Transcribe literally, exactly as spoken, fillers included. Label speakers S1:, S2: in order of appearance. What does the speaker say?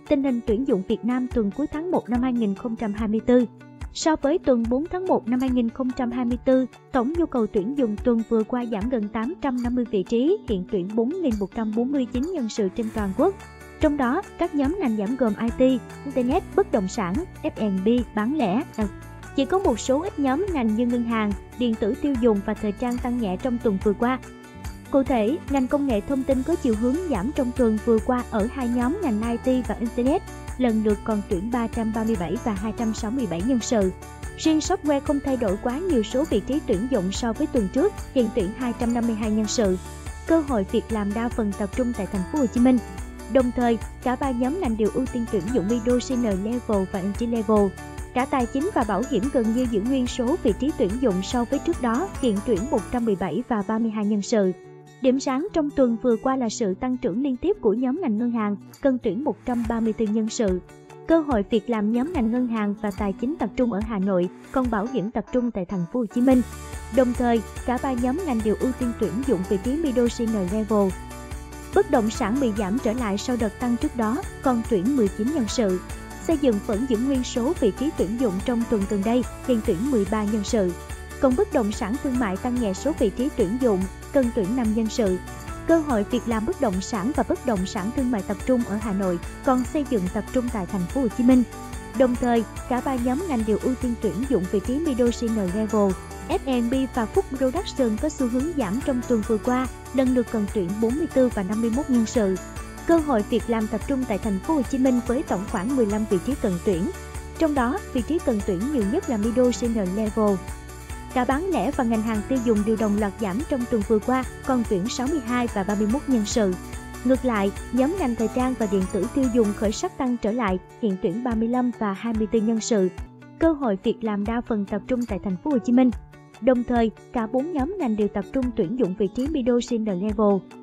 S1: Tình hình tuyển dụng Việt Nam tuần cuối tháng một năm hai nghìn không trăm hai mươi tư. So với tuần bốn tháng một năm hai nghìn không trăm hai mươi tư, tổng nhu cầu tuyển dụng tuần vừa qua giảm gần tám trăm năm mươi vị trí, hiện tuyển bốn nghìn một trăm bốn mươi chín nhân sự trên toàn quốc. Trong đó, các nhóm ngành giảm gồm i tê, Internet, bất động sản, ép và bê, bán lẻ. Chỉ có một số ít nhóm ngành như ngân hàng, điện tử tiêu dùng và thời trang tăng nhẹ trong tuần vừa qua. Cụ thể, ngành công nghệ thông tin có chiều hướng giảm trong tuần vừa qua ở hai nhóm ngành i tê và Internet, lần lượt còn tuyển ba trăm ba mươi bảy và hai trăm sáu mươi bảy nhân sự. Riêng software không thay đổi quá nhiều số vị trí tuyển dụng so với tuần trước, hiện tuyển hai trăm năm mươi hai nhân sự. Cơ hội việc làm đa phần tập trung tại thành phố Hồ Chí Minh. Đồng thời, cả ba nhóm ngành đều ưu tiên tuyển dụng middle senior level và entry level. Cả tài chính và bảo hiểm gần như giữ nguyên số vị trí tuyển dụng so với trước đó, hiện tuyển một trăm mười bảy và ba mươi hai nhân sự. Điểm sáng trong tuần vừa qua là sự tăng trưởng liên tiếp của nhóm ngành ngân hàng, cần tuyển một trăm ba mươi tư nhân sự. Cơ hội việc làm nhóm ngành ngân hàng và tài chính tập trung ở Hà Nội, còn bảo hiểm tập trung tại thành phố Hồ Chí Minh. Đồng thời, cả ba nhóm ngành đều ưu tiên tuyển dụng vị trí middle senior level. Bất động sản bị giảm trở lại sau đợt tăng trước đó, còn tuyển mười chín nhân sự. Xây dựng vẫn giữ nguyên số vị trí tuyển dụng trong tuần gần đây, hiện tuyển mười ba nhân sự. Còn bất động sản thương mại tăng nhẹ số vị trí tuyển dụng, cần tuyển năm nhân sự. Cơ hội việc làm bất động sản và bất động sản thương mại tập trung ở Hà Nội, còn xây dựng tập trung tại thành phố Hồ Chí Minh. Đồng thời, cả ba nhóm ngành đều ưu tiên tuyển dụng vị trí middle senior level. ép và bê và Food Production có xu hướng giảm trong tuần vừa qua, lần lượt cần tuyển bốn mươi tư và năm mươi mốt nhân sự. Cơ hội việc làm tập trung tại thành phố Hồ Chí Minh với tổng khoảng mười lăm vị trí cần tuyển. Trong đó, vị trí cần tuyển nhiều nhất là middle senior level. Cả bán lẻ và ngành hàng tiêu dùng đều đồng loạt giảm trong tuần vừa qua, còn tuyển sáu mươi hai và ba mươi mốt nhân sự. Ngược lại, nhóm ngành thời trang và điện tử tiêu dùng khởi sắc tăng trở lại, hiện tuyển ba mươi lăm và hai mươi tư nhân sự. Cơ hội việc làm đa phần tập trung tại thành phố Hồ Chí Minh. Đồng thời, cả bốn nhóm ngành đều tập trung tuyển dụng vị trí middle senior level.